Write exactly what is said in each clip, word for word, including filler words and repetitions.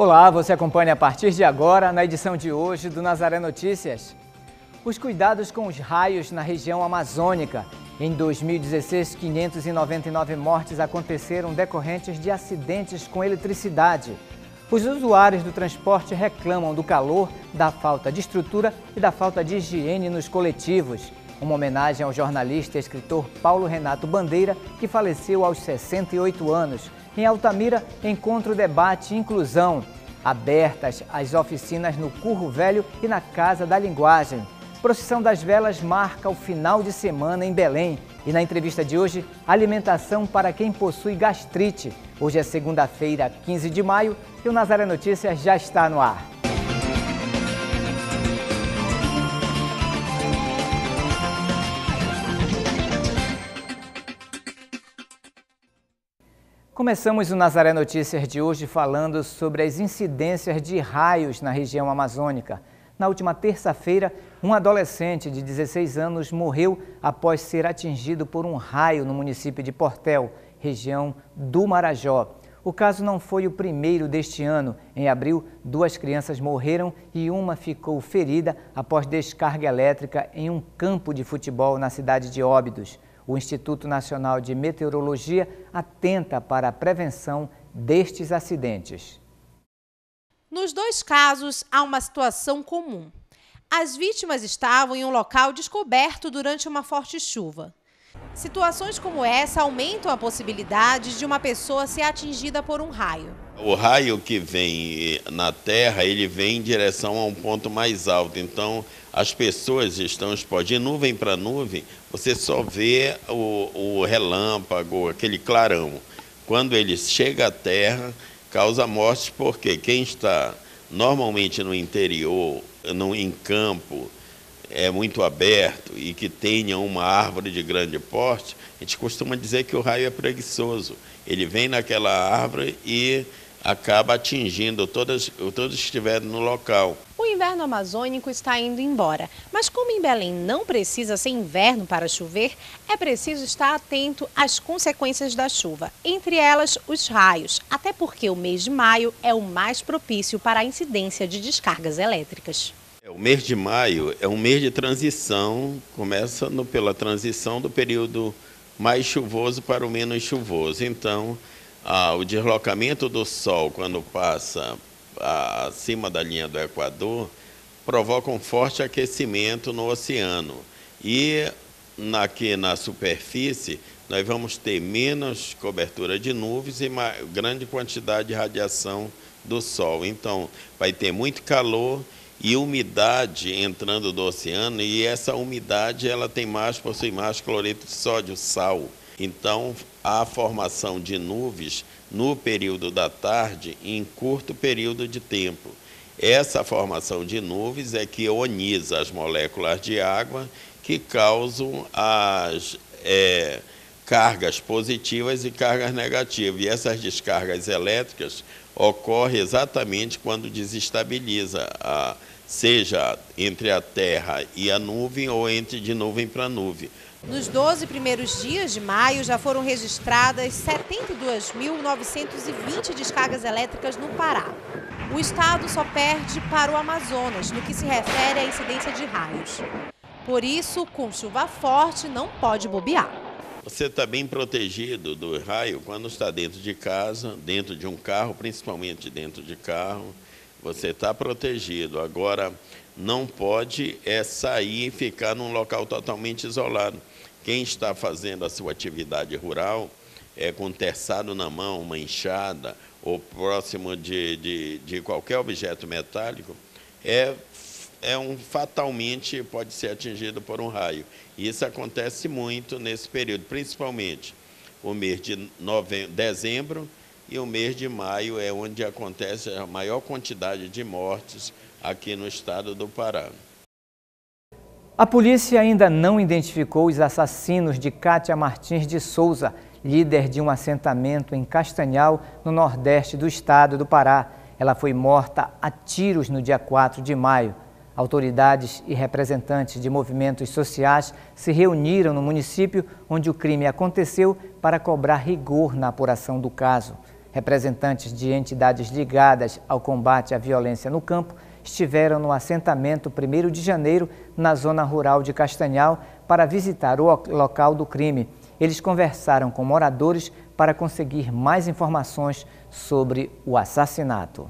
Olá, você acompanha a partir de agora na edição de hoje do Nazaré Notícias. Os cuidados com os raios na região amazônica. Em dois mil e dezesseis, quinhentas e noventa e nove mortes aconteceram decorrentes de acidentes com eletricidade. Os usuários do transporte reclamam do calor, da falta de estrutura e da falta de higiene nos coletivos. Uma homenagem ao jornalista e escritor Paulo Renato Bandeira, que faleceu aos sessenta e oito anos. Em Altamira, encontro, debate e inclusão. Abertas as oficinas no Curro Velho e na Casa da Linguagem. Procissão das Velas marca o final de semana em Belém. E na entrevista de hoje, alimentação para quem possui gastrite. Hoje é segunda-feira, quinze de maio, e o Nazaré Notícias já está no ar. Começamos o Nazaré Notícias de hoje falando sobre as incidências de raios na região amazônica. Na última terça-feira, um adolescente de dezesseis anos morreu após ser atingido por um raio no município de Portel, região do Marajó. O caso não foi o primeiro deste ano. Em abril, duas crianças morreram e uma ficou ferida após descarga elétrica em um campo de futebol na cidade de Óbidos. O Instituto Nacional de Meteorologia atenta para a prevenção destes acidentes. Nos dois casos, há uma situação comum. As vítimas estavam em um local descoberto durante uma forte chuva. Situações como essa aumentam a possibilidade de uma pessoa ser atingida por um raio. O raio que vem na Terra, ele vem em direção a um ponto mais alto. Então, as pessoas estão expostas. De nuvem para nuvem, você só vê o, o relâmpago, aquele clarão. Quando ele chega à Terra, causa morte, porque quem está normalmente no interior, no, em campo, é muito aberto e que tenha uma árvore de grande porte, a gente costuma dizer que o raio é preguiçoso. Ele vem naquela árvore e acaba atingindo todas, todos que estiverem no local. O inverno amazônico está indo embora, mas como em Belém não precisa ser inverno para chover, é preciso estar atento às consequências da chuva, entre elas os raios, até porque o mês de maio é o mais propício para a incidência de descargas elétricas. O mês de maio é um mês de transição, começa no, pela transição do período mais chuvoso para o menos chuvoso. Então, ah, o deslocamento do Sol, quando passa ah, acima da linha do Equador, provoca um forte aquecimento no oceano. E na, aqui na superfície, nós vamos ter menos cobertura de nuvens e uma grande quantidade de radiação do Sol. Então, vai ter muito calor e umidade entrando do oceano, e essa umidade ela tem mais, possui mais cloreto de sódio, sal. Então, há formação de nuvens no período da tarde em curto período de tempo. Essa formação de nuvens é que ioniza as moléculas de água que causam as é, cargas positivas e cargas negativas. E essas descargas elétricas ocorrem exatamente quando desestabiliza a seja entre a terra e a nuvem ou entre de nuvem para nuvem. Nos doze primeiros dias de maio já foram registradas setenta e duas mil novecentas e vinte descargas elétricas no Pará. O estado só perde para o Amazonas no que se refere à incidência de raios. Por isso, com chuva forte, não pode bobear. Você está bem protegido do raio quando está dentro de casa, dentro de um carro, principalmente dentro de carro. Você está protegido. Agora, não pode é sair e ficar num local totalmente isolado. Quem está fazendo a sua atividade rural, é com um terçado na mão, uma enxada, ou próximo de, de, de qualquer objeto metálico, é, é um, fatalmente pode ser atingido por um raio. E isso acontece muito nesse período, principalmente o mês de novembro, dezembro, e o mês de maio é onde acontece a maior quantidade de mortes aqui no estado do Pará. A polícia ainda não identificou os assassinos de Kátia Martins de Souza, líder de um assentamento em Castanhal, no nordeste do estado do Pará. Ela foi morta a tiros no dia quatro de maio. Autoridades e representantes de movimentos sociais se reuniram no município onde o crime aconteceu para cobrar rigor na apuração do caso. Representantes de entidades ligadas ao combate à violência no campo estiveram no assentamento primeiro de janeiro, na zona rural de Castanhal, para visitar o local do crime. Eles conversaram com moradores para conseguir mais informações sobre o assassinato.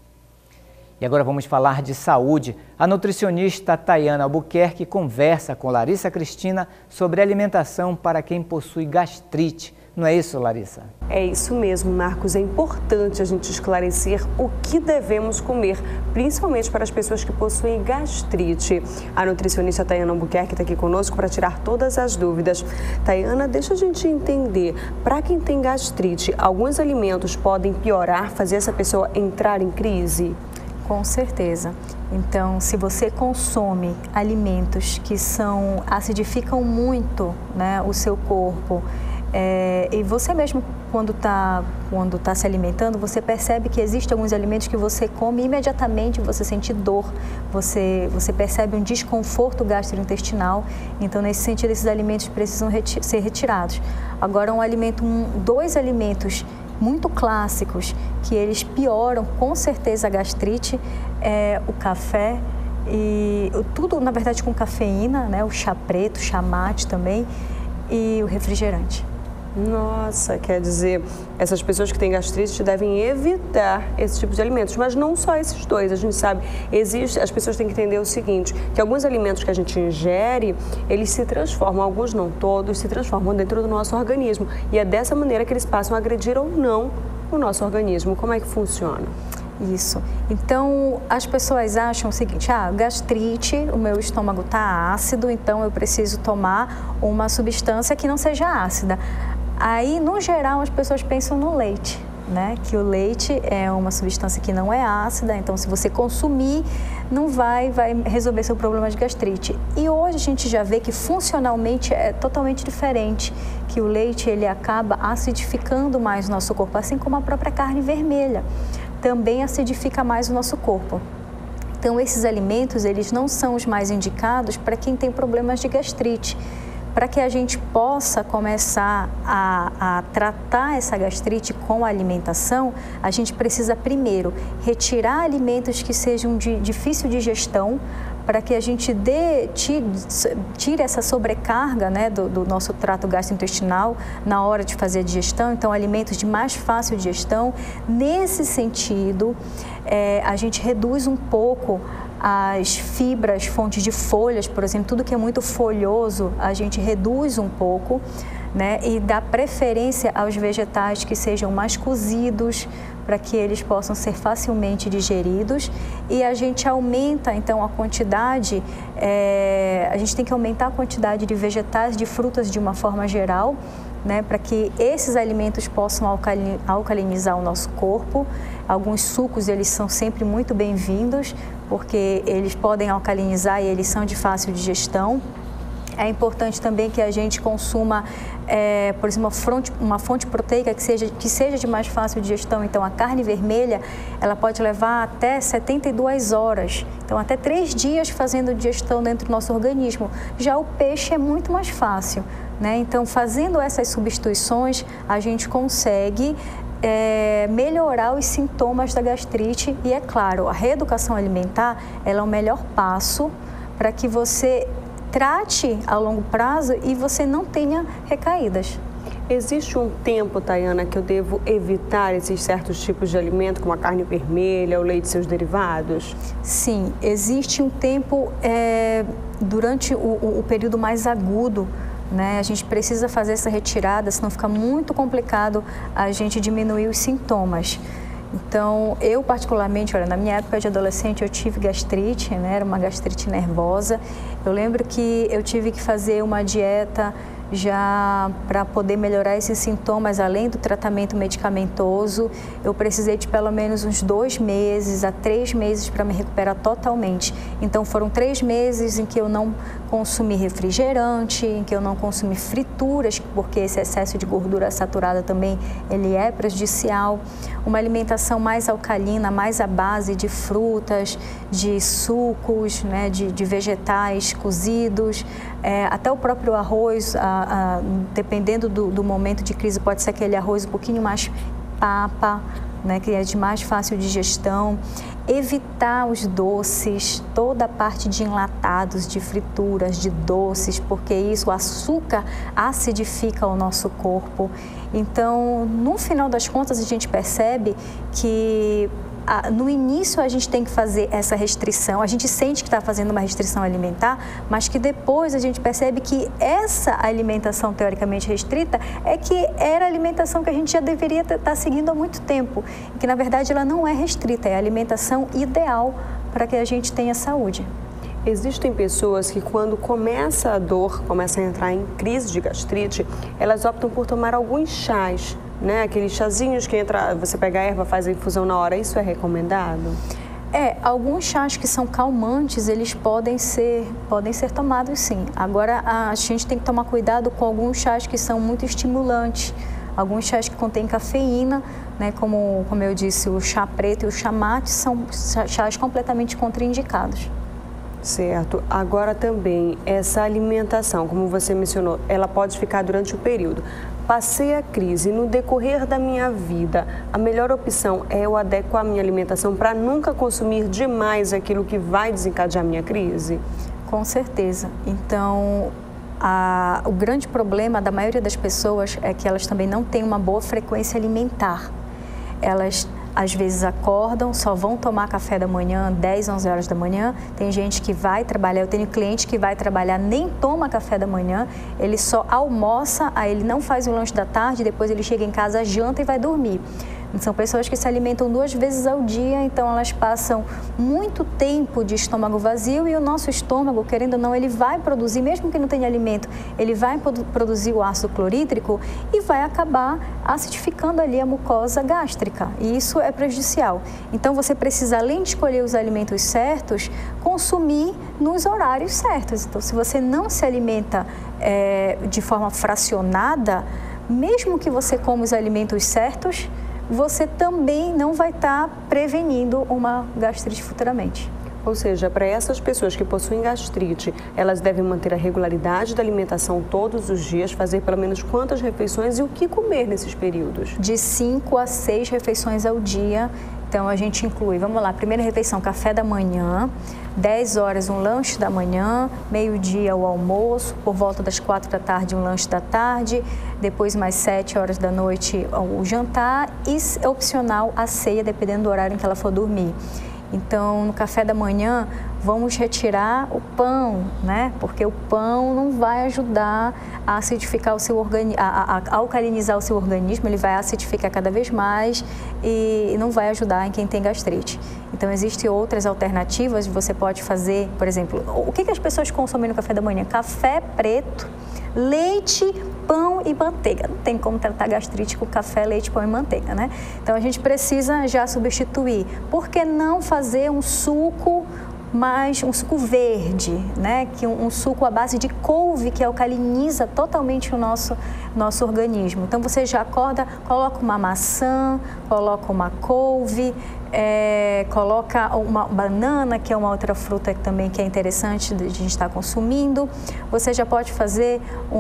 E agora vamos falar de saúde. A nutricionista Tayana Albuquerque conversa com Larissa Cristina sobre alimentação para quem possui gastrite. Não é isso, Larissa? É isso mesmo, Marcos. É importante a gente esclarecer o que devemos comer, principalmente para as pessoas que possuem gastrite. A nutricionista Tayana Albuquerque está aqui conosco para tirar todas as dúvidas. Tayana, deixa a gente entender, para quem tem gastrite, alguns alimentos podem piorar, fazer essa pessoa entrar em crise? Com certeza. Então, se você consome alimentos que são, acidificam muito, né, o seu corpo, é, e você mesmo, quando está quando tá se alimentando, você percebe que existem alguns alimentos que você come e imediatamente você sente dor, você, você percebe um desconforto gastrointestinal. Então, nesse sentido, esses alimentos precisam reti- ser retirados. Agora, um alimento, um, dois alimentos muito clássicos, que eles pioram com certeza a gastrite, é o café e tudo, na verdade, com cafeína, né? O chá preto, chá mate também, e o refrigerante. Nossa, quer dizer, essas pessoas que têm gastrite devem evitar esse tipo de alimentos, mas não só esses dois. A gente sabe, existe, as pessoas têm que entender o seguinte, que alguns alimentos que a gente ingere, eles se transformam, alguns não todos, se transformam dentro do nosso organismo. E é dessa maneira que eles passam a agredir ou não o nosso organismo. Como é que funciona? Isso. Então, as pessoas acham o seguinte, ah, gastrite, o meu estômago está ácido, então eu preciso tomar uma substância que não seja ácida. Aí, no geral, as pessoas pensam no leite, né? Que o leite é uma substância que não é ácida, então se você consumir, não vai, vai resolver seu problema de gastrite. E hoje a gente já vê que funcionalmente é totalmente diferente, que o leite ele acaba acidificando mais o nosso corpo, assim como a própria carne vermelha também acidifica mais o nosso corpo. Então, esses alimentos, eles não são os mais indicados para quem tem problemas de gastrite. Para que a gente possa começar a, a tratar essa gastrite com a alimentação, a gente precisa primeiro retirar alimentos que sejam de difícil digestão, para que a gente dê, tire, tire essa sobrecarga, né, do, do nosso trato gastrointestinal na hora de fazer a digestão. Então, alimentos de mais fácil digestão. Nesse sentido, é, a gente reduz um pouco as fibras, fontes de folhas, por exemplo, tudo que é muito folhoso, a gente reduz um pouco, né, e dá preferência aos vegetais que sejam mais cozidos, para que eles possam ser facilmente digeridos, e a gente aumenta então a quantidade, é, a gente tem que aumentar a quantidade de vegetais, de frutas de uma forma geral, né, para que esses alimentos possam alcali- alcalinizar o nosso corpo. Alguns sucos, eles são sempre muito bem-vindos, porque eles podem alcalinizar e eles são de fácil digestão. É importante também que a gente consuma, é, por exemplo, uma fonte, uma fonte proteica que seja, que seja de mais fácil digestão. Então, a carne vermelha, ela pode levar até setenta e duas horas. Então, até três dias fazendo digestão dentro do nosso organismo. Já o peixe é muito mais fácil, né? Então, fazendo essas substituições, a gente consegue É, melhorar os sintomas da gastrite. E é claro, a reeducação alimentar ela é o melhor passo para que você trate a longo prazo e você não tenha recaídas. Existe um tempo, Tayana, que eu devo evitar esses certos tipos de alimento, como a carne vermelha, o leite e seus derivados? Sim, existe um tempo é, durante o, o, o período mais agudo, né? A gente precisa fazer essa retirada, senão fica muito complicado a gente diminuir os sintomas. Então, eu particularmente, olha, na minha época de adolescente eu tive gastrite, né? Era uma gastrite nervosa. Eu lembro que eu tive que fazer uma dieta já para poder melhorar esses sintomas, além do tratamento medicamentoso. Eu precisei de pelo menos uns dois meses a três meses para me recuperar totalmente. Então, foram três meses em que eu não consumi refrigerante, em que eu não consumi frituras, porque esse excesso de gordura saturada também ele é prejudicial. Uma alimentação mais alcalina, mais à base de frutas, de sucos, né, de, de vegetais cozidos, é, até o próprio arroz, a, a, dependendo do, do momento de crise, pode ser aquele arroz um pouquinho mais papa, né, que é de mais fácil digestão, evitar os doces, toda a parte de enlatados, de frituras, de doces, porque isso, o açúcar acidifica o nosso corpo. Então, no final das contas, a gente percebe que no início a gente tem que fazer essa restrição, a gente sente que está fazendo uma restrição alimentar, mas que depois a gente percebe que essa alimentação teoricamente restrita é que era a alimentação que a gente já deveria estar seguindo há muito tempo, e que na verdade ela não é restrita, é a alimentação ideal para que a gente tenha saúde. Existem pessoas que quando começa a dor, começa a entrar em crise de gastrite, elas optam por tomar alguns chás, né? Aqueles chazinhos que entra, você pega a erva, faz a infusão na hora, isso é recomendado? É, alguns chás que são calmantes, eles podem ser, podem ser tomados sim. Agora, a gente tem que tomar cuidado com alguns chás que são muito estimulantes. Alguns chás que contêm cafeína, né, como, como eu disse, o chá preto e o chá mate são chás completamente contraindicados. Certo. Agora também, essa alimentação, como você mencionou, ela pode ficar durante o período. Passei a crise, no decorrer da minha vida, a melhor opção é eu adequar a minha alimentação para nunca consumir demais aquilo que vai desencadear a minha crise? Com certeza. Então, a, o grande problema da maioria das pessoas é que elas também não têm uma boa frequência alimentar. Elas às vezes acordam, só vão tomar café da manhã, dez, onze horas da manhã. Tem gente que vai trabalhar, eu tenho cliente que vai trabalhar, nem toma café da manhã, ele só almoça, aí ele não faz o lanche da tarde, depois ele chega em casa, janta e vai dormir. São pessoas que se alimentam duas vezes ao dia, então elas passam muito tempo de estômago vazio e o nosso estômago, querendo ou não, ele vai produzir, mesmo que não tenha alimento, ele vai produzir o ácido clorídrico e vai acabar acidificando ali a mucosa gástrica, e isso é prejudicial. Então você precisa, além de escolher os alimentos certos, consumir nos horários certos. Então, se você não se alimenta é, de forma fracionada, mesmo que você coma os alimentos certos, você também não vai estar prevenindo uma gastrite futuramente. Ou seja, para essas pessoas que possuem gastrite, elas devem manter a regularidade da alimentação todos os dias, fazer pelo menos quantas refeições e o que comer nesses períodos? De cinco a seis refeições ao dia. Então, a gente inclui, vamos lá, primeira refeição, café da manhã, dez horas um lanche da manhã, meio-dia o almoço, por volta das quatro da tarde um lanche da tarde, depois mais sete horas da noite o jantar e opcional a ceia, dependendo do horário em que ela for dormir. Então, no café da manhã, vamos retirar o pão, né? Porque o pão não vai ajudar a acidificar o seu organismo, a, a, a alcalinizar o seu organismo, ele vai acidificar cada vez mais e não vai ajudar em quem tem gastrite. Então, existem outras alternativas, você pode fazer, por exemplo, o que, que as pessoas consomem no café da manhã? Café preto, leite, pão e manteiga. Não tem como tratar gastrite com café, leite, pão e manteiga, né? Então, a gente precisa já substituir. Por que não fazer um suco mais, um suco verde, né? Que um, um suco à base de couve, que alcaliniza totalmente o nosso, nosso organismo. Então, você já acorda, coloca uma maçã, coloca uma couve, é, coloca uma banana, que é uma outra fruta que também que é interessante de a gente estar consumindo. Você já pode fazer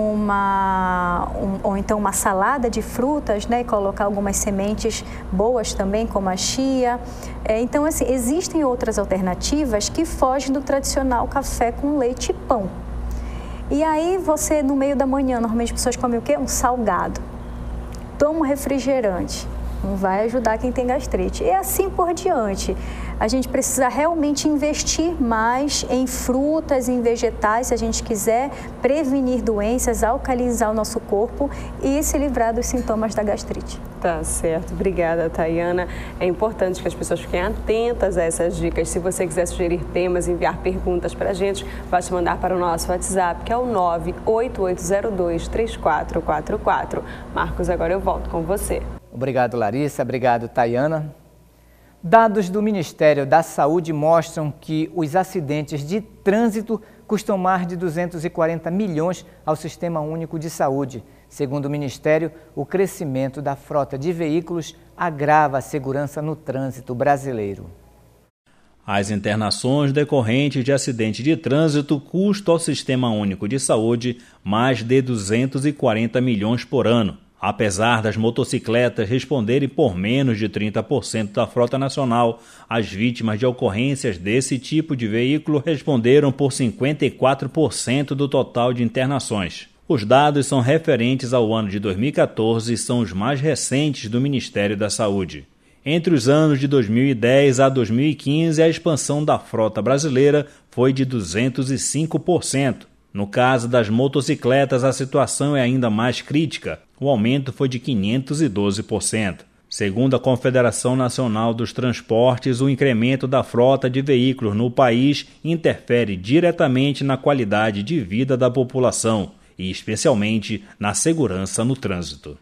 uma, um, ou então uma salada de frutas, né? E colocar algumas sementes boas também, como a chia. É, então, assim, existem outras alternativas que fogem do tradicional café com leite e pão. E aí você, no meio da manhã, normalmente as pessoas comem o quê? Um salgado. Toma um refrigerante. Não vai ajudar quem tem gastrite. E assim por diante. A gente precisa realmente investir mais em frutas, em vegetais, se a gente quiser prevenir doenças, alcalinizar o nosso corpo e se livrar dos sintomas da gastrite. Tá certo. Obrigada, Tayana. É importante que as pessoas fiquem atentas a essas dicas. Se você quiser sugerir temas, enviar perguntas para a gente, basta mandar para o nosso WhatsApp, que é o nove oito oito zero dois, três quatro quatro quatro. Marcos, agora eu volto com você. Obrigado, Larissa. Obrigado, Tayana. Dados do Ministério da Saúde mostram que os acidentes de trânsito custam mais de duzentos e quarenta milhões ao Sistema Único de Saúde. Segundo o Ministério, o crescimento da frota de veículos agrava a segurança no trânsito brasileiro. As internações decorrentes de acidente de trânsito custam ao Sistema Único de Saúde mais de duzentos e quarenta milhões por ano. Apesar das motocicletas responderem por menos de trinta por cento da frota nacional, as vítimas de ocorrências desse tipo de veículo responderam por cinquenta e quatro por cento do total de internações. Os dados são referentes ao ano de dois mil e quatorze e são os mais recentes do Ministério da Saúde. Entre os anos de dois mil e dez a dois mil e quinze, a expansão da frota brasileira foi de duzentos e cinco por cento. No caso das motocicletas, a situação é ainda mais crítica. O aumento foi de quinhentos e doze por cento. Segundo a Confederação Nacional dos Transportes, o incremento da frota de veículos no país interfere diretamente na qualidade de vida da população e especialmente na segurança no trânsito.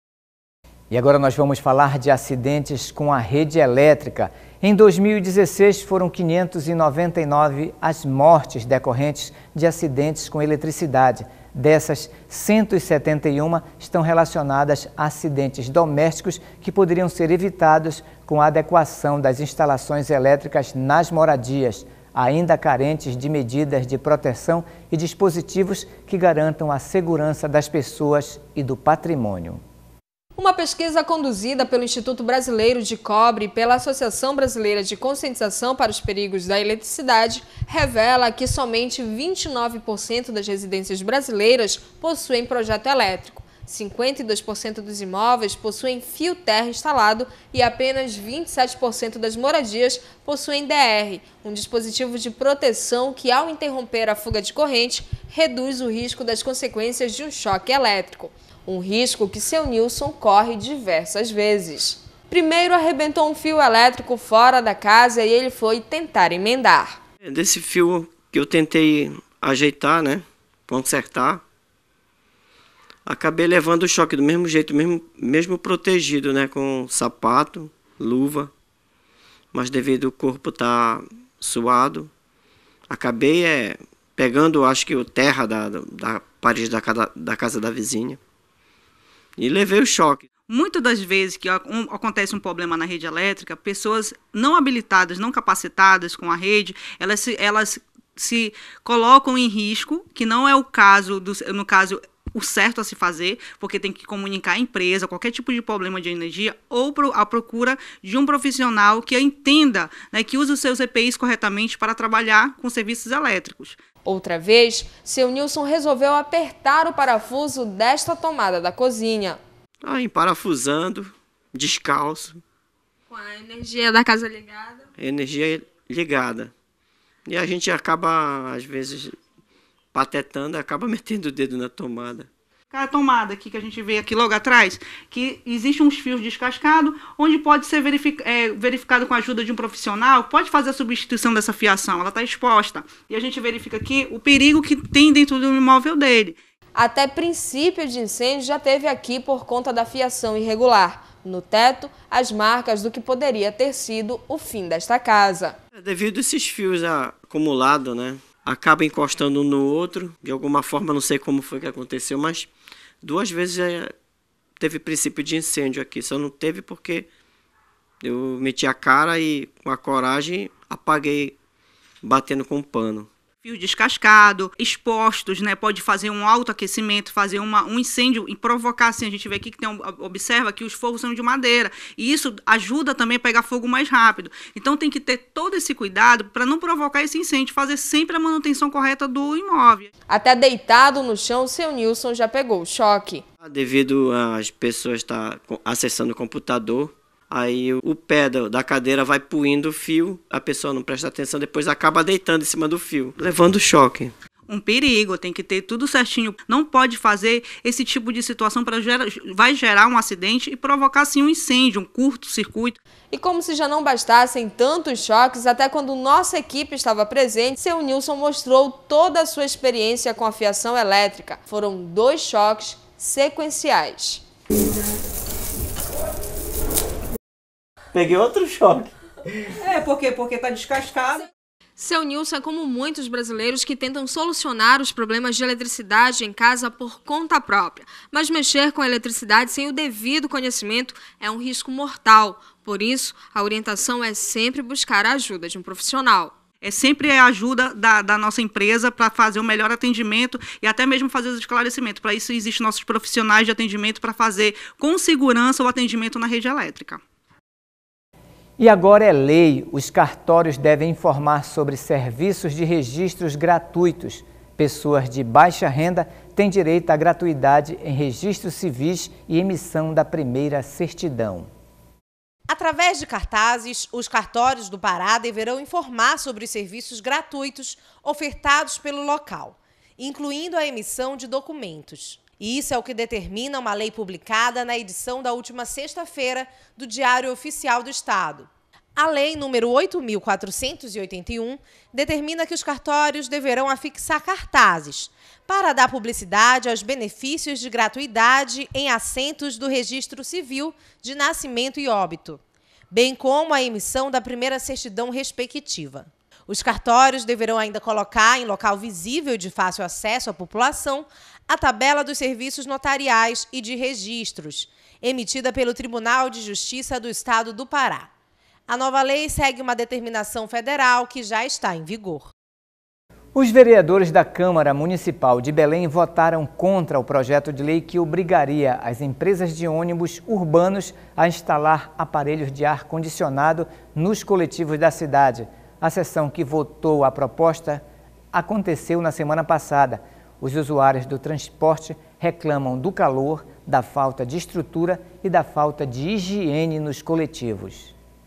E agora nós vamos falar de acidentes com a rede elétrica. Em dois mil e dezesseis foram quinhentas e noventa e nove as mortes decorrentes de acidentes com eletricidade. Dessas, cento e setenta e uma estão relacionadas a acidentes domésticos que poderiam ser evitados com a adequação das instalações elétricas nas moradias, ainda carentes de medidas de proteção e dispositivos que garantam a segurança das pessoas e do patrimônio. Uma pesquisa conduzida pelo Instituto Brasileiro de Cobre e pela Associação Brasileira de Conscientização para os Perigos da Eletricidade revela que somente vinte e nove por cento das residências brasileiras possuem projeto elétrico, cinquenta e dois por cento dos imóveis possuem fio terra instalado e apenas vinte e sete por cento das moradias possuem D R, um dispositivo de proteção que, ao interromper a fuga de corrente, reduz o risco das consequências de um choque elétrico. Um risco que seu Nilson corre diversas vezes. Primeiro arrebentou um fio elétrico fora da casa e ele foi tentar emendar. Desse fio que eu tentei ajeitar, né, consertar, acabei levando o choque do mesmo jeito, mesmo, mesmo protegido, né, com sapato, luva, mas devido ao corpo estar suado, acabei é, pegando, acho que o terra da, da parede da, da casa da vizinha. E levei o choque. Muitas das vezes que acontece um problema na rede elétrica, pessoas não habilitadas, não capacitadas com a rede, elas se, elas se colocam em risco, que não é o caso, do, no caso, o certo a se fazer, porque tem que comunicar à empresa, qualquer tipo de problema de energia, ou a procura de um profissional que entenda, né, que use os seus E P Is corretamente para trabalhar com serviços elétricos. Outra vez, seu Nilson resolveu apertar o parafuso desta tomada da cozinha. Aí, parafusando, descalço. Com a energia da casa ligada? Energia ligada. E a gente acaba, às vezes, patetando, acaba metendo o dedo na tomada. A tomada aqui que a gente vê aqui logo atrás, que existe uns fios descascados, onde pode ser verific, é, verificado com a ajuda de um profissional, pode fazer a substituição dessa fiação, ela está exposta. E a gente verifica aqui o perigo que tem dentro do imóvel dele. Até princípio de incêndio já teve aqui por conta da fiação irregular. No teto, as marcas do que poderia ter sido o fim desta casa. Devido a esses fios acumulados, né, acaba encostando um no outro, de alguma forma, não sei como foi que aconteceu, mas duas vezes é, teve princípio de incêndio aqui, só não teve porque eu meti a cara e com a coragem apaguei batendo com um pano. Fio descascado, expostos, né, pode fazer um autoaquecimento, fazer uma, um incêndio e provocar, assim, a gente vê aqui que tem um, observa que os fogos são de madeira, e isso ajuda também a pegar fogo mais rápido. Então tem que ter todo esse cuidado para não provocar esse incêndio, fazer sempre a manutenção correta do imóvel. Até deitado no chão, seu Nilson já pegou o choque. Devido às pessoas estar acessando o computador, aí o pé da cadeira vai puindo o fio, a pessoa não presta atenção, depois acaba deitando em cima do fio, levando choque. Um perigo, tem que ter tudo certinho. Não pode fazer esse tipo de situação, para gerar, vai gerar um acidente e provocar assim um incêndio, um curto-circuito. E como se já não bastassem tantos choques, até quando nossa equipe estava presente, seu Nilson mostrou toda a sua experiência com a fiação elétrica. Foram dois choques sequenciais. Peguei outro choque. É, por quê? Porque tá descascado. Seu Nilson é como muitos brasileiros que tentam solucionar os problemas de eletricidade em casa por conta própria. Mas mexer com a eletricidade sem o devido conhecimento é um risco mortal. Por isso, a orientação é sempre buscar a ajuda de um profissional. É sempre a ajuda da, da nossa empresa para fazer o melhor atendimento e até mesmo fazer os esclarecimentos. Para isso, existem nossos profissionais de atendimento para fazer com segurança o atendimento na rede elétrica. E agora é lei, os cartórios devem informar sobre serviços de registros gratuitos. Pessoas de baixa renda têm direito à gratuidade em registros civis e emissão da primeira certidão. Através de cartazes, os cartórios do Pará deverão informar sobre os serviços gratuitos ofertados pelo local, incluindo a emissão de documentos. E isso é o que determina uma lei publicada na edição da última sexta-feira do Diário Oficial do Estado. A Lei número oito mil quatrocentos e oitenta e um determina que os cartórios deverão afixar cartazes para dar publicidade aos benefícios de gratuidade em assentos do Registro Civil de Nascimento e Óbito, bem como a emissão da primeira certidão respectiva. Os cartórios deverão ainda colocar em local visível e de fácil acesso à população a tabela dos serviços notariais e de registros, emitida pelo Tribunal de Justiça do Estado do Pará. A nova lei segue uma determinação federal que já está em vigor. Os vereadores da Câmara Municipal de Belém votaram contra o projeto de lei que obrigaria as empresas de ônibus urbanos a instalar aparelhos de ar-condicionado nos coletivos da cidade. A sessão que votou a proposta aconteceu na semana passada. Os usuários do transporte reclamam do calor, da falta de estrutura e da falta de higiene nos coletivos.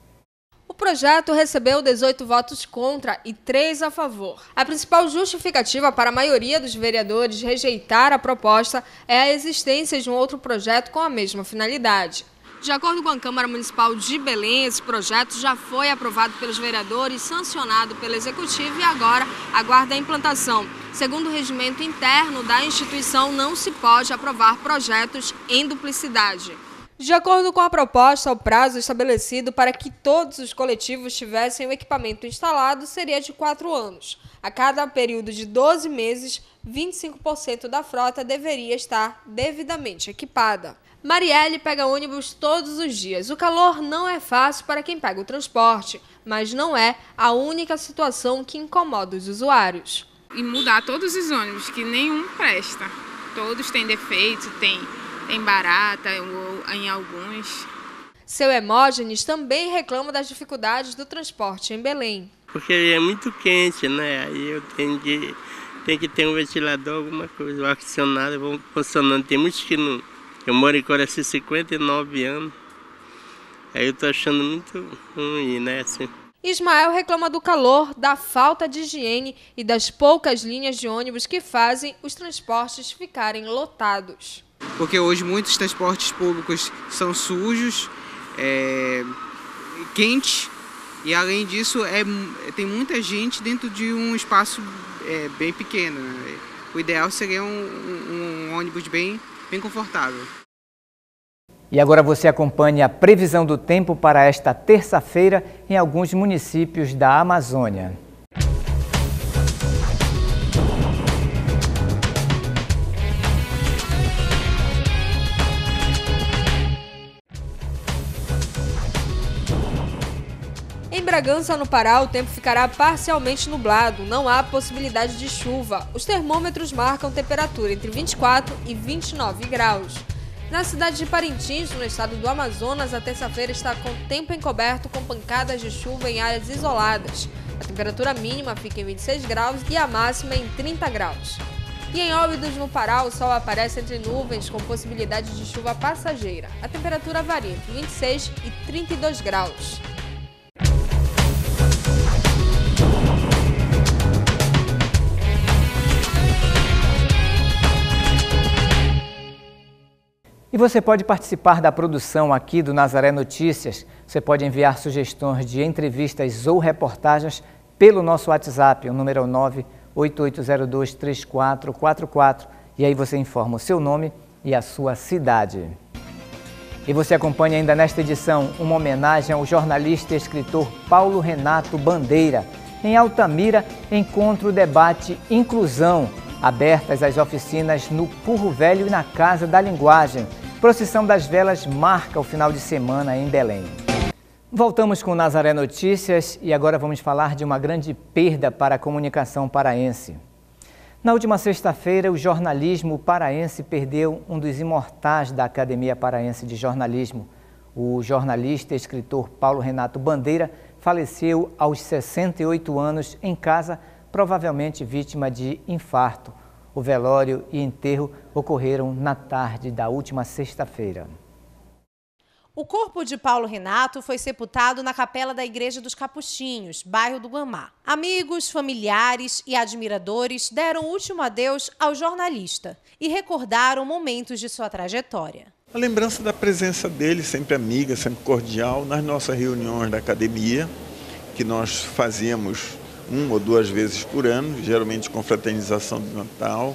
O projeto recebeu dezoito votos contra e três a favor. A principal justificativa para a maioria dos vereadores rejeitar a proposta é a existência de um outro projeto com a mesma finalidade. De acordo com a Câmara Municipal de Belém, esse projeto já foi aprovado pelos vereadores, sancionado pelo Executivo e agora aguarda a implantação. Segundo o regimento interno da instituição, não se pode aprovar projetos em duplicidade. De acordo com a proposta, o prazo estabelecido para que todos os coletivos tivessem o equipamento instalado seria de quatro anos. A cada período de doze meses, vinte e cinco por cento da frota deveria estar devidamente equipada. Marielle pega ônibus todos os dias. O calor não é fácil para quem pega o transporte, mas não é a única situação que incomoda os usuários. E mudar todos os ônibus, que nenhum presta. Todos têm defeito, tem... Tem barata em alguns. Seu Hemógenes também reclama das dificuldades do transporte em Belém. Porque é muito quente, né? Aí eu tenho que, tenho que ter um ventilador, alguma coisa, o ar-condicionado, vamos funcionando. Tem muitos que não... Eu moro em Coraci há cinquenta e nove anos. Aí eu tô achando muito ruim, né? Assim. Ismael reclama do calor, da falta de higiene e das poucas linhas de ônibus que fazem os transportes ficarem lotados. Porque hoje muitos transportes públicos são sujos, é, quentes e além disso é, tem muita gente dentro de um espaço é, bem pequeno. Né? O ideal seria um, um, um ônibus bem, bem confortável. E agora você acompanhe a previsão do tempo para esta terça-feira em alguns municípios da Amazônia. Em Bragança, no Pará, o tempo ficará parcialmente nublado, não há possibilidade de chuva. Os termômetros marcam temperatura entre vinte e quatro e vinte e nove graus. Na cidade de Parintins, no estado do Amazonas, a terça-feira está com tempo encoberto com pancadas de chuva em áreas isoladas. A temperatura mínima fica em vinte e seis graus e a máxima em trinta graus. E em Óbidos, no Pará, o sol aparece entre nuvens com possibilidade de chuva passageira. A temperatura varia entre vinte e seis e trinta e dois graus. E você pode participar da produção aqui do Nazaré Notícias. Você pode enviar sugestões de entrevistas ou reportagens pelo nosso WhatsApp, o número é o nove oito oito zero dois três quatro quatro quatro. E aí você informa o seu nome e a sua cidade. E você acompanha ainda nesta edição uma homenagem ao jornalista e escritor Paulo Renato Bandeira. Em Altamira, encontro, debate, inclusão. Abertas as oficinas no Curro Velho e na Casa da Linguagem. Procissão das Velas marca o final de semana em Belém. Voltamos com Nazaré Notícias e agora vamos falar de uma grande perda para a comunicação paraense. Na última sexta-feira, o jornalismo paraense perdeu um dos imortais da Academia Paraense de Jornalismo. O jornalista e escritor Paulo Renato Bandeira faleceu aos sessenta e oito anos em casa, provavelmente vítima de infarto. O velório e enterro ocorreram na tarde da última sexta-feira. O corpo de Paulo Renato foi sepultado na capela da Igreja dos Capuchinhos, bairro do Guamá. Amigos, familiares e admiradores deram o último adeus ao jornalista e recordaram momentos de sua trajetória. A lembrança da presença dele, sempre amiga, sempre cordial, nas nossas reuniões da academia, que nós fazíamos uma ou duas vezes por ano, geralmente com fraternização de Natal.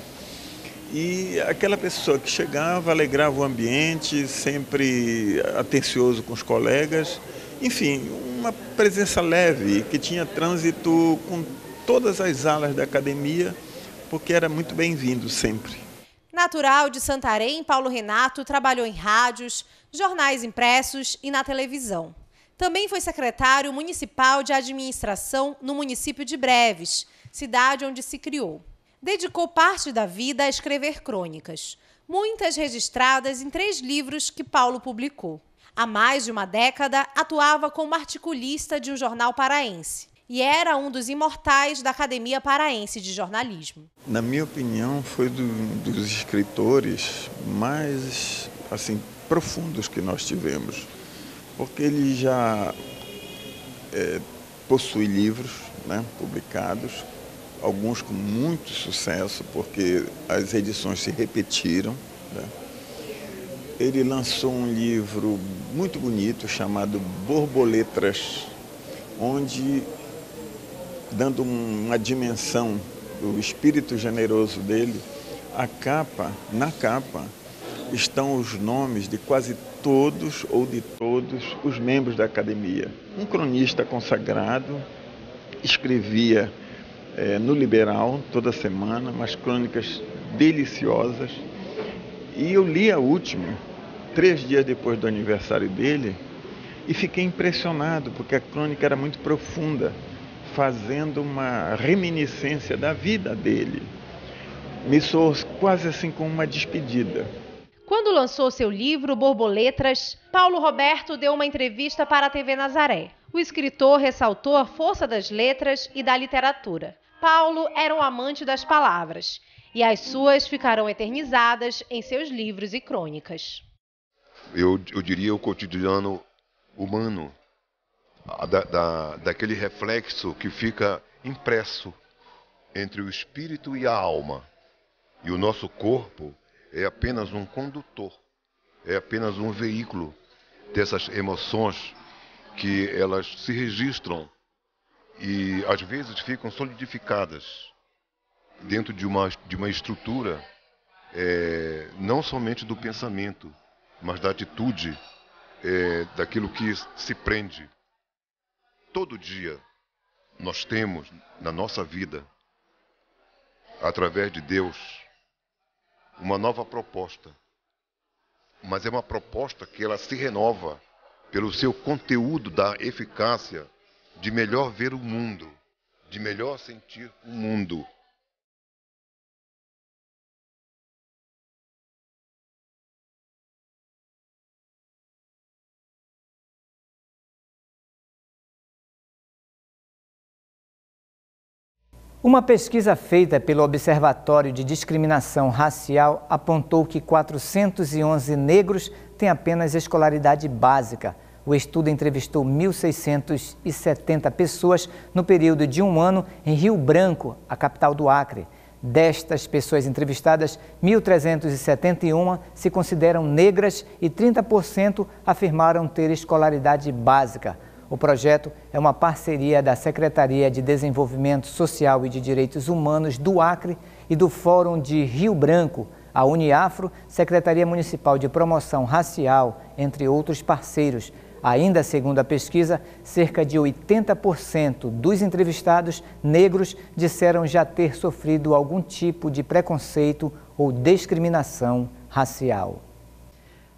E aquela pessoa que chegava, alegrava o ambiente, sempre atencioso com os colegas. Enfim, uma presença leve, que tinha trânsito com todas as alas da academia, porque era muito bem-vindo sempre. Natural de Santarém, Paulo Renato trabalhou em rádios, jornais impressos e na televisão. Também foi secretário municipal de administração no município de Breves, cidade onde se criou. Dedicou parte da vida a escrever crônicas, muitas registradas em três livros que Paulo publicou. Há mais de uma década, atuava como articulista de um jornal paraense e era um dos imortais da Academia Paraense de Jornalismo. Na minha opinião, foi do, dos escritores mais assim, profundos que nós tivemos, porque ele já é, possui livros, né, publicados, alguns com muito sucesso, porque as edições se repetiram, né? Ele lançou um livro muito bonito chamado Borboletas, onde, dando uma dimensão do espírito generoso dele, a capa, na capa, estão os nomes de quase todos ou de todos os membros da academia. Um cronista consagrado escrevia É, no Liberal, toda semana, umas crônicas deliciosas. E eu li a última, três dias depois do aniversário dele, e fiquei impressionado, porque a crônica era muito profunda, fazendo uma reminiscência da vida dele. Me soou quase assim como uma despedida. Quando lançou seu livro Borboletas, Paulo Roberto deu uma entrevista para a T V Nazaré. O escritor ressaltou a força das letras e da literatura. Paulo era um amante das palavras e as suas ficarão eternizadas em seus livros e crônicas. Eu, eu diria o cotidiano humano, da, da, daquele reflexo que fica impresso entre o espírito e a alma. E o nosso corpo é apenas um condutor, é apenas um veículo dessas emoções que elas se registram e às vezes ficam solidificadas dentro de uma, de uma estrutura é, não somente do pensamento, mas da atitude, é, daquilo que se prende. Todo dia nós temos na nossa vida, através de Deus, uma nova proposta, mas é uma proposta que ela se renova pelo seu conteúdo da eficácia de melhor ver o mundo, de melhor sentir o mundo. Uma pesquisa feita pelo Observatório de Discriminação Racial apontou que quatrocentos e onze negros têm apenas escolaridade básica. O estudo entrevistou mil seiscentas e setenta pessoas no período de um ano em Rio Branco, a capital do Acre. Destas pessoas entrevistadas, mil trezentas e setenta e uma se consideram negras e trinta por cento afirmaram ter escolaridade básica. O projeto é uma parceria da Secretaria de Desenvolvimento Social e de Direitos Humanos do Acre e do Fórum de Rio Branco, a Uniafro, Secretaria Municipal de Promoção Racial, entre outros parceiros. Ainda segundo a pesquisa, cerca de oitenta por cento dos entrevistados negros disseram já ter sofrido algum tipo de preconceito ou discriminação racial.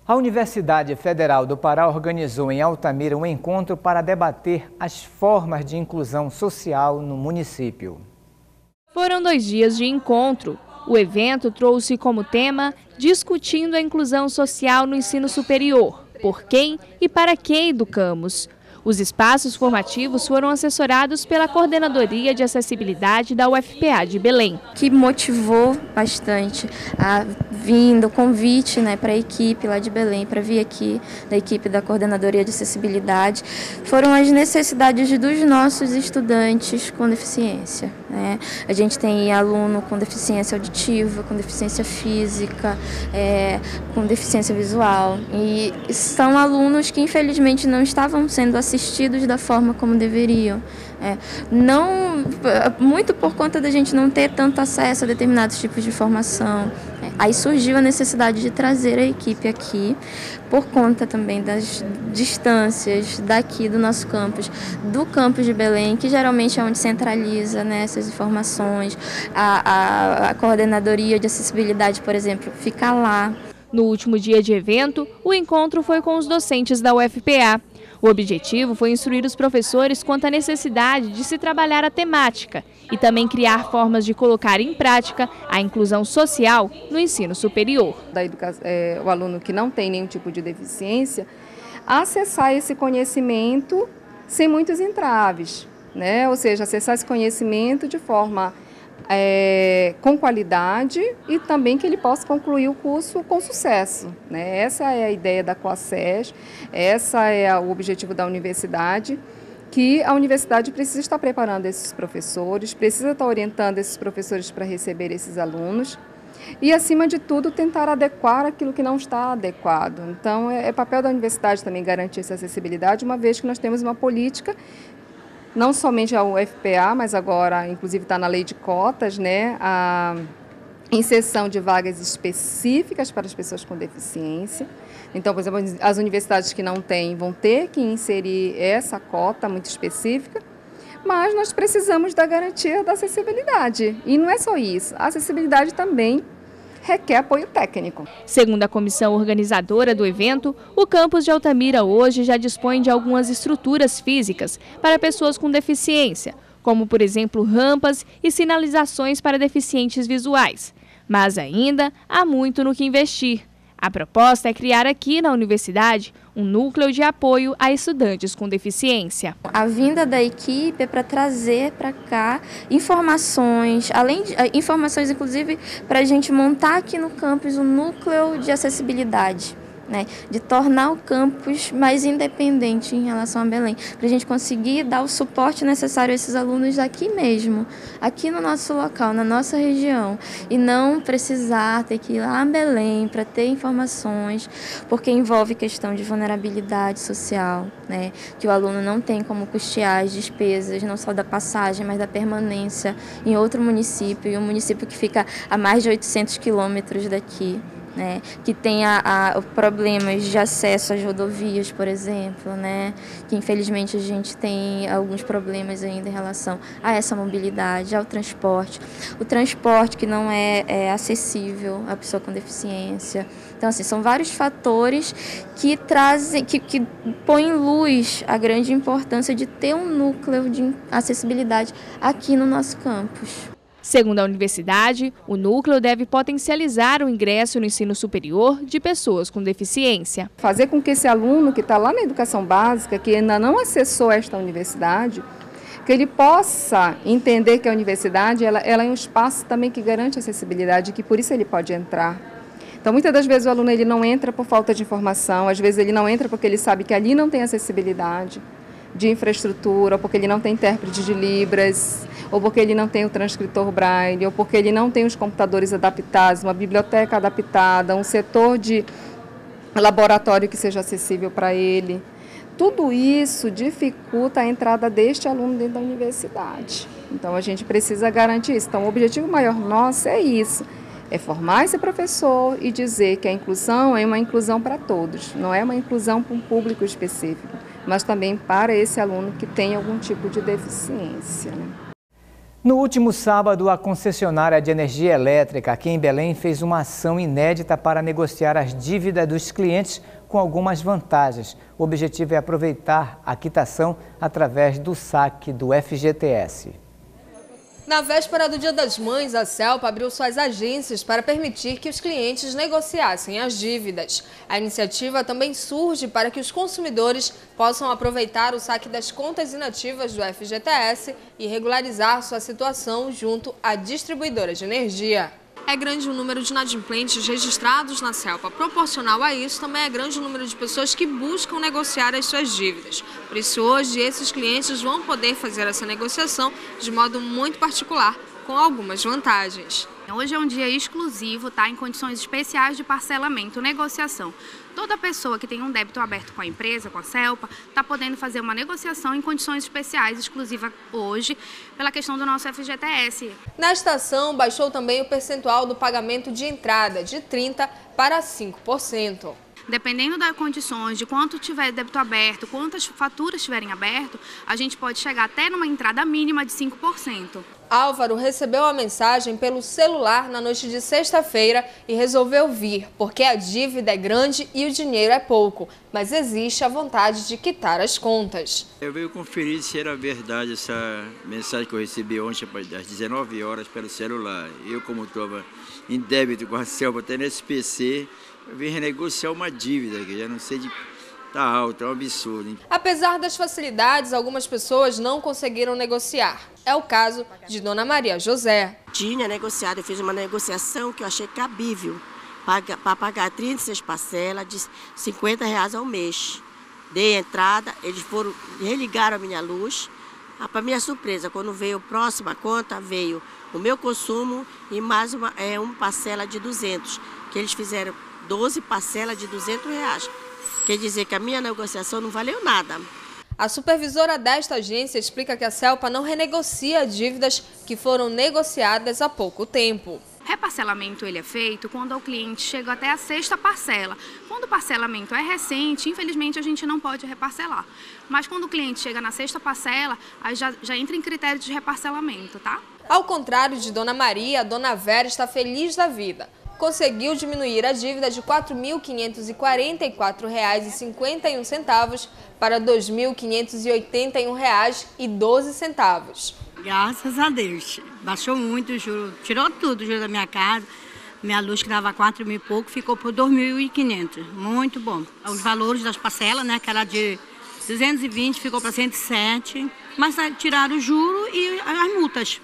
A Universidade Federal do Pará organizou em Altamira um encontro para debater as formas de inclusão social no município. Foram dois dias de encontro. O evento trouxe como tema Discutindo a Inclusão Social no Ensino Superior. Por quem e para quem educamos? Os espaços formativos foram assessorados pela Coordenadoria de Acessibilidade da U F P A de Belém. Que motivou bastante a vinda, o convite, né, para a equipe lá de Belém, para vir aqui, da equipe da Coordenadoria de Acessibilidade, foram as necessidades dos nossos estudantes com deficiência, né? A gente tem aluno com deficiência auditiva, com deficiência física, é, com deficiência visual, e são alunos que infelizmente não estavam sendo assistidos assistidos da forma como deveriam. É, não, muito por conta da gente não ter tanto acesso a determinados tipos de formação. É, aí surgiu a necessidade de trazer a equipe aqui, por conta também das distâncias daqui do nosso campus, do campus de Belém, que geralmente é onde centraliza, né, essas informações. A, a, a Coordenadoria de Acessibilidade, por exemplo, fica lá. No último dia de evento, o encontro foi com os docentes da U F P A. O objetivo foi instruir os professores quanto à necessidade de se trabalhar a temática e também criar formas de colocar em prática a inclusão social no ensino superior. Da educação, é, o aluno que não tem nenhum tipo de deficiência, acessar esse conhecimento sem muitos entraves, né? Ou seja, acessar esse conhecimento de forma É, com qualidade e também que ele possa concluir o curso com sucesso, né? Essa é a ideia da Coaces, essa é o objetivo da universidade, que a universidade precisa estar preparando esses professores, precisa estar orientando esses professores para receber esses alunos e, acima de tudo, tentar adequar aquilo que não está adequado. Então, é, é papel da universidade também garantir essa acessibilidade, uma vez que nós temos uma política não somente a U F P A, mas agora, inclusive, está na lei de cotas, né, a inserção de vagas específicas para as pessoas com deficiência. Então, por exemplo, as universidades que não têm vão ter que inserir essa cota muito específica, mas nós precisamos da garantia da acessibilidade. E não é só isso, a acessibilidade também requer apoio técnico. Segundo a comissão organizadora do evento, o campus de Altamira hoje já dispõe de algumas estruturas físicas para pessoas com deficiência, como, por exemplo, rampas e sinalizações para deficientes visuais. Mas ainda há muito no que investir. A proposta é criar aqui na universidade um núcleo de apoio a estudantes com deficiência. A vinda da equipe é para trazer para cá informações, além de informações inclusive para a gente montar aqui no campus um núcleo de acessibilidade, né, de tornar o campus mais independente em relação a Belém, para a gente conseguir dar o suporte necessário a esses alunos aqui mesmo, aqui no nosso local, na nossa região, e não precisar ter que ir lá a Belém para ter informações, porque envolve questão de vulnerabilidade social, né, que o aluno não tem como custear as despesas, não só da passagem, mas da permanência em outro município, e um município que fica a mais de oitocentos quilômetros daqui. Né, que tem a, a, problemas de acesso às rodovias, por exemplo, né, que infelizmente a gente tem alguns problemas ainda em relação a essa mobilidade, ao transporte. O transporte que não é, é acessível à pessoa com deficiência. Então, assim, são vários fatores que trazem, que, que põem em luz a grande importância de ter um núcleo de acessibilidade aqui no nosso campus. Segundo a universidade, o núcleo deve potencializar o ingresso no ensino superior de pessoas com deficiência. Fazer com que esse aluno que está lá na educação básica, que ainda não acessou esta universidade, que ele possa entender que a universidade ela, ela é um espaço também que garante acessibilidade, que por isso ele pode entrar. Então, muitas das vezes o aluno ele não entra por falta de informação, às vezes ele não entra porque ele sabe que ali não tem acessibilidade de infraestrutura, ou porque ele não tem intérprete de Libras, ou porque ele não tem o transcritor Braille, ou porque ele não tem os computadores adaptados, uma biblioteca adaptada, um setor de laboratório que seja acessível para ele. Tudo isso dificulta a entrada deste aluno dentro da universidade. Então, a gente precisa garantir isso. Então, o objetivo maior nosso é isso, é formar esse professor e dizer que a inclusão é uma inclusão para todos, não é uma inclusão para um público específico, mas também para esse aluno que tem algum tipo de deficiência, né? No último sábado, a concessionária de energia elétrica aqui em Belém fez uma ação inédita para negociar as dívidas dos clientes com algumas vantagens. O objetivo é aproveitar a quitação através do saque do F G T S. Na véspera do Dia das Mães, a Celpa abriu suas agências para permitir que os clientes negociassem as dívidas. A iniciativa também surge para que os consumidores possam aproveitar o saque das contas inativas do F G T S e regularizar sua situação junto à distribuidora de energia. É grande o número de inadimplentes registrados na Celpa. Proporcional a isso, também é grande o número de pessoas que buscam negociar as suas dívidas. Por isso, hoje, esses clientes vão poder fazer essa negociação de modo muito particular, com algumas vantagens. Hoje é um dia exclusivo, tá? Em condições especiais de parcelamento, negociação. Toda pessoa que tem um débito aberto com a empresa, com a Celpa, está podendo fazer uma negociação em condições especiais, exclusiva hoje, pela questão do nosso F G T S. Na estação, baixou também o percentual do pagamento de entrada, de trinta por cento para cinco por cento. Dependendo das condições, de quanto tiver débito aberto, quantas faturas estiverem aberto, a gente pode chegar até numa entrada mínima de cinco por cento. Álvaro recebeu a mensagem pelo celular na noite de sexta-feira e resolveu vir, porque a dívida é grande e o dinheiro é pouco, mas existe a vontade de quitar as contas. Eu veio conferir se era verdade essa mensagem que eu recebi ontem às dezenove horas pelo celular. Eu, como estava em débito com a Celpa, até nesse P C, eu vim renegociar uma dívida que já não sei de... Tá alto, é um absurdo, hein? Apesar das facilidades, algumas pessoas não conseguiram negociar. É o caso de Dona Maria José. Tinha negociado, eu fiz uma negociação que eu achei cabível para pagar trinta e seis parcelas de cinquenta reais ao mês. Dei entrada, eles foram, religaram a minha luz. Ah, para minha surpresa, quando veio a próxima conta, veio o meu consumo e mais uma, é, uma parcela de duzentos, que eles fizeram doze parcelas de duzentos reais. Quer dizer que a minha negociação não valeu nada. A supervisora desta agência explica que a Celpa não renegocia dívidas que foram negociadas há pouco tempo. Reparcelamento ele é feito quando o cliente chega até a sexta parcela. Quando o parcelamento é recente, infelizmente a gente não pode reparcelar. Mas quando o cliente chega na sexta parcela, aí já, já entra em critério de reparcelamento, tá? Ao contrário de Dona Maria, a Dona Vera está feliz da vida. Conseguiu diminuir a dívida de quatro mil quinhentos e quarenta e quatro reais e cinquenta e um centavos para dois mil quinhentos e oitenta e um reais e doze centavos. Graças a Deus. Baixou muito o juro, tirou tudo o juro da minha casa. Minha luz que dava quatro mil e pouco ficou por dois mil e quinhentos. Muito bom. Os valores das parcelas, né, que era de duzentos e vinte, ficou para cento e sete. Mas tiraram o juro e as multas.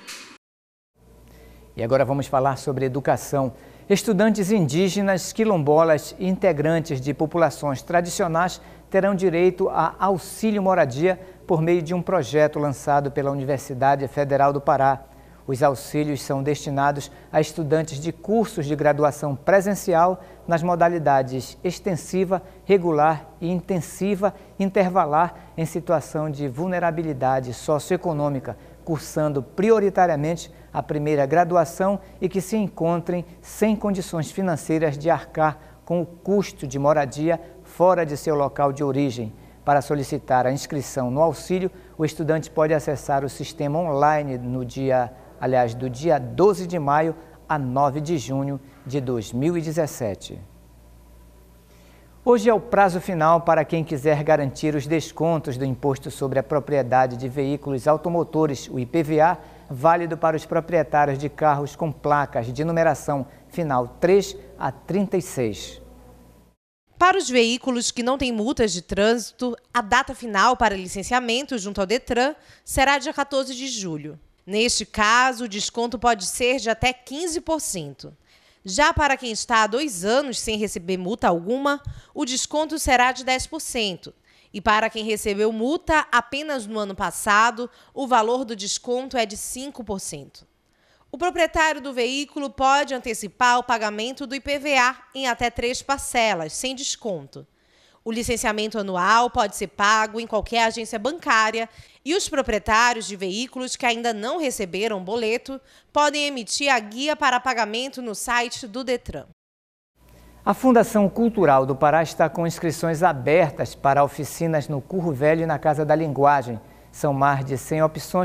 E agora vamos falar sobre educação. Estudantes indígenas, quilombolas e integrantes de populações tradicionais terão direito a auxílio moradia por meio de um projeto lançado pela Universidade Federal do Pará. Os auxílios são destinados a estudantes de cursos de graduação presencial nas modalidades extensiva, regular e intensiva intervalar em situação de vulnerabilidade socioeconômica, cursando prioritariamente a primeira graduação e que se encontrem sem condições financeiras de arcar com o custo de moradia fora de seu local de origem. Para solicitar a inscrição no auxílio, o estudante pode acessar o sistema online no dia, aliás, do dia doze de maio a nove de junho de dois mil e dezessete. Hoje é o prazo final para quem quiser garantir os descontos do Imposto sobre a Propriedade de Veículos Automotores, o I P V A, válido para os proprietários de carros com placas de numeração final três a trinta e seis. Para os veículos que não têm multas de trânsito, a data final para licenciamento junto ao Detran será dia quatorze de julho. Neste caso, o desconto pode ser de até quinze por cento. Já para quem está há dois anos sem receber multa alguma, o desconto será de dez por cento. E para quem recebeu multa apenas no ano passado, o valor do desconto é de cinco por cento. O proprietário do veículo pode antecipar o pagamento do I P V A em até três parcelas, sem desconto. O licenciamento anual pode ser pago em qualquer agência bancária e os proprietários de veículos que ainda não receberam boleto podem emitir a guia para pagamento no site do Detran. A Fundação Cultural do Pará está com inscrições abertas para oficinas no Curro Velho e na Casa da Linguagem. São mais de cem opções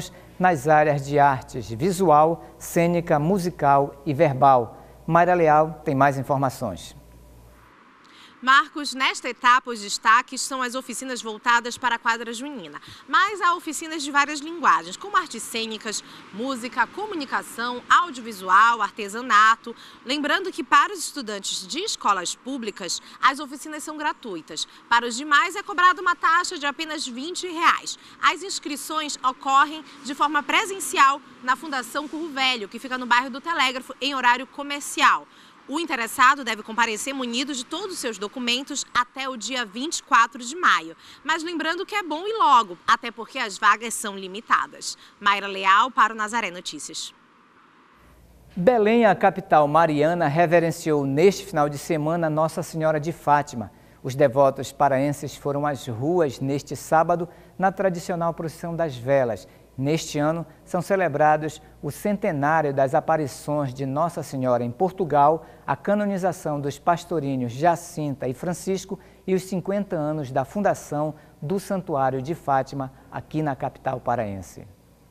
nas áreas de artes visual, cênica, musical e verbal. Mayra Leal tem mais informações. Marcos, nesta etapa os destaques são as oficinas voltadas para a quadra junina, mas há oficinas de várias linguagens, como artes cênicas, música, comunicação, audiovisual, artesanato. Lembrando que para os estudantes de escolas públicas, as oficinas são gratuitas. Para os demais é cobrada uma taxa de apenas vinte reais. As inscrições ocorrem de forma presencial na Fundação Curro Velho, que fica no bairro do Telégrafo, em horário comercial. O interessado deve comparecer munido de todos os seus documentos até o dia vinte e quatro de maio. Mas lembrando que é bom ir logo, até porque as vagas são limitadas. Mayra Leal para o Nazaré Notícias. Belém, a capital mariana, reverenciou neste final de semana Nossa Senhora de Fátima. Os devotos paraenses foram às ruas neste sábado na tradicional procissão das velas. Neste ano, são celebrados o centenário das aparições de Nossa Senhora em Portugal, a canonização dos pastorinhos Jacinta e Francisco e os cinquenta anos da fundação do Santuário de Fátima, aqui na capital paraense.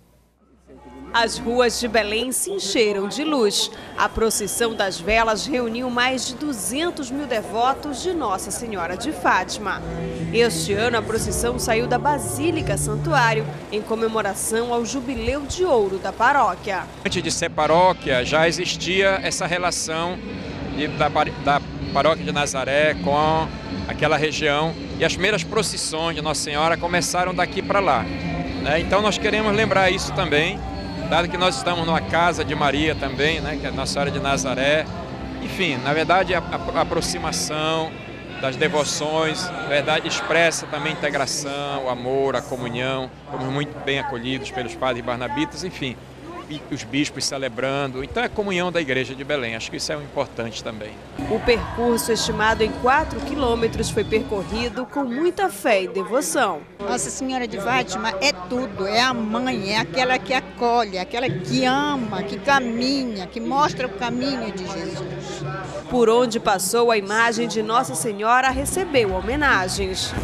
As ruas de Belém se encheram de luz. A procissão das velas reuniu mais de duzentos mil devotos de Nossa Senhora de Fátima. Este ano, a procissão saiu da Basílica Santuário em comemoração ao Jubileu de Ouro da paróquia. Antes de ser paróquia, já existia essa relação de, da, da paróquia de Nazaré com aquela região. E as primeiras procissões de Nossa Senhora começaram daqui para lá, né? Então, nós queremos lembrar isso também. Dado que nós estamos numa casa de Maria também, né, que é a Nossa Senhora de Nazaré. Enfim, na verdade, a, a, a aproximação das devoções, na verdade, expressa também a integração, o amor, a comunhão. Fomos muito bem acolhidos pelos padres barnabitas, enfim, e os bispos celebrando. Então, é a comunhão da Igreja de Belém. Acho que isso é importante também. O percurso, estimado em quatro quilômetros, foi percorrido com muita fé e devoção. Nossa Senhora de Fátima é tudo, é a mãe, é aquela que acolhe, aquela que ama, que caminha, que mostra o caminho de Jesus. Por onde passou, a imagem de Nossa Senhora recebeu homenagens.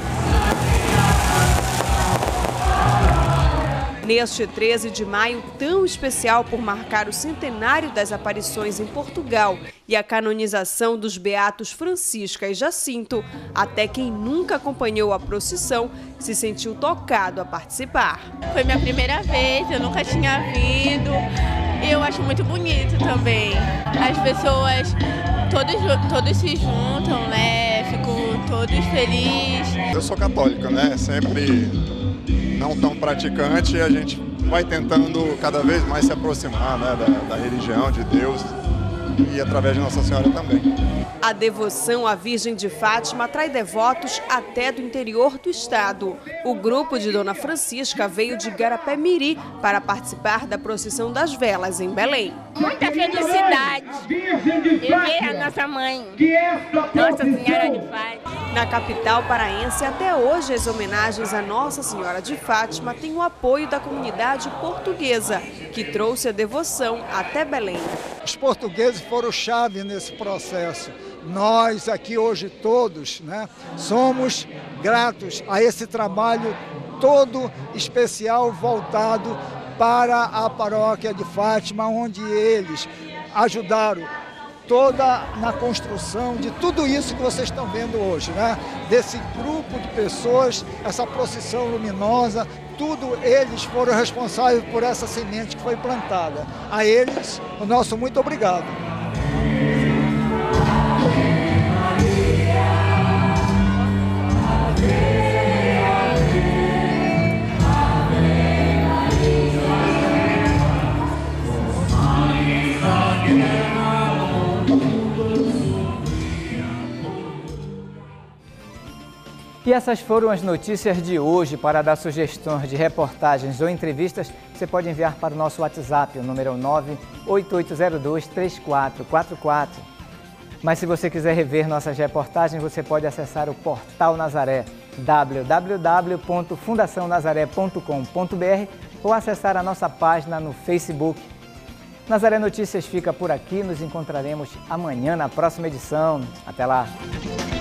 Neste treze de maio, tão especial por marcar o centenário das aparições em Portugal e a canonização dos beatos Francisca e Jacinto, até quem nunca acompanhou a procissão se sentiu tocado a participar. Foi minha primeira vez, eu nunca tinha vindo. Eu acho muito bonito também. As pessoas, todos, todos se juntam, né? Fico todos felizes. Eu sou católico, né? Sempre não tão praticante, a gente vai tentando cada vez mais se aproximar, né, da, da religião, de Deus e através de Nossa Senhora também. A devoção à Virgem de Fátima atrai devotos até do interior do estado. O grupo de Dona Francisca veio de Garapé-Miri para participar da procissão das velas em Belém. Muita felicidade de ver a nossa mãe, Nossa Senhora de Fátima. Na capital paraense, até hoje, as homenagens a Nossa Senhora de Fátima têm o apoio da comunidade portuguesa, que trouxe a devoção até Belém. Os portugueses foram chave nesse processo. Nós aqui hoje todos, né, somos gratos a esse trabalho todo especial voltado para a paróquia de Fátima, onde eles ajudaram toda na construção de tudo isso que vocês estão vendo hoje, né? Desse grupo de pessoas, essa procissão luminosa, tudo eles foram responsáveis por essa semente que foi plantada. A eles, o nosso muito obrigado. E essas foram as notícias de hoje. Para dar sugestões de reportagens ou entrevistas, você pode enviar para o nosso WhatsApp, o número nove oito oito zero dois três quatro quatro quatro. Mas se você quiser rever nossas reportagens, você pode acessar o Portal Nazaré, w w w ponto fundação nazaré ponto com ponto b r, ou acessar a nossa página no Facebook. Nazaré Notícias fica por aqui, nos encontraremos amanhã na próxima edição. Até lá!